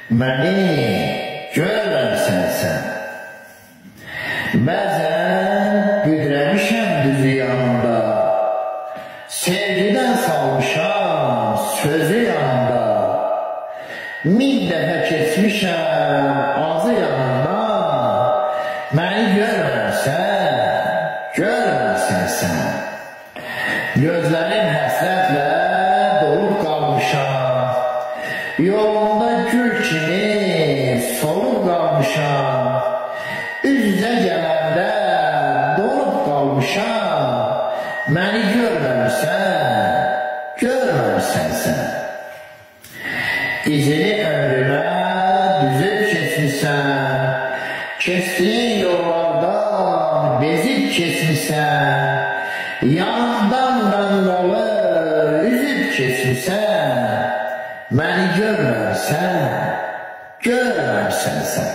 Məni görməmsən sən. Bəzən büdrəmişəm düzü yanında, sevgidən salmışam sözü yanında. Min dəfə keçmişəm azı yanında, məni görməmsən sən. Gözlərim həsrətlə dolub qalmışam, yolunda gül kimi solub qalmışam. Üz-üzə gələndə donub qalmışam, məni görməmsən sən. İzini ömrümə düzüb keçmişsən, keçdiyin yollardan bezib keçmişsən, yanından qanqalı üzüb keçmişsən, məni görməmsən sən.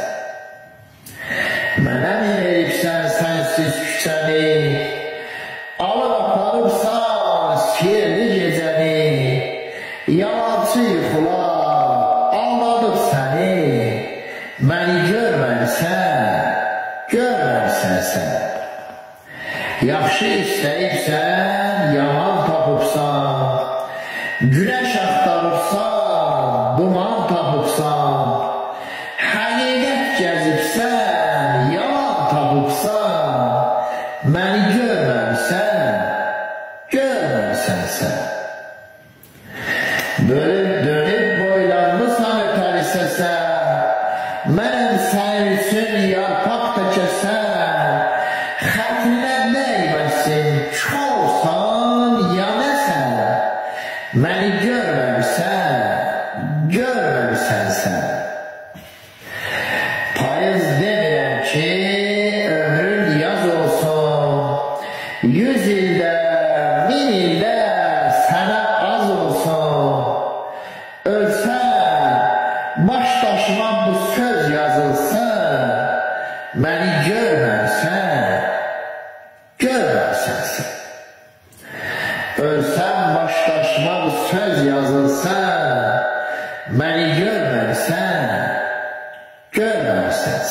Mənə mi veribsən sənsiz küçəni, alıb aparıbsan sirli gecəni, yalancı yuxular almadıb səni, məni görməmsən sən. Yaxşı istəyibsən, yaman tapıbsan, günəş axtarıbsan, duman tapıbsan, həqiqət gəzibsən, yalan tapıbsan, məni görməmsən sən. Dönüb boylanmısan ötəri səsə, mənəm sənin üçün yarpaq tökəsən, xətrinə dəyməsin, çoxsan, ya nəsən, məni görməmsən sən. Payız demirəm ki, ömrün yaz olsun, 100 ildə, 1000 ildə sənə az olsun. Ölsən, baş daşıma bu söz yazılsın, məni görməmsən sən. Ölsən, baş daşıma bu söz yazılsın, məni görməmsən sən.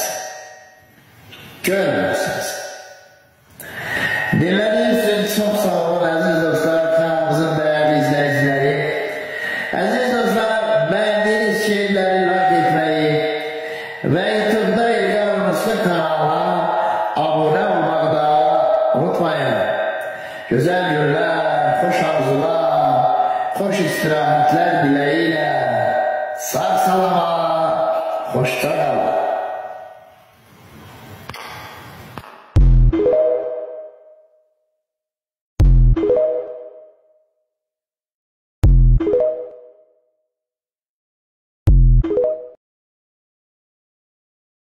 Dinlədiyiniz üçün çox sağ olun, əziz dostlar, kanalımızın dəyərli izləyiciləri. Əziz dostlar, bəyəndiyiniz şeirləri like etməyi və YouTube'da İlqar Muslu kanalına abunə olmaqda unutmayın. Gözəl günlər, xoş arzular, xoş istirahətlər diləyilə sağ salamat, xoşça qalın.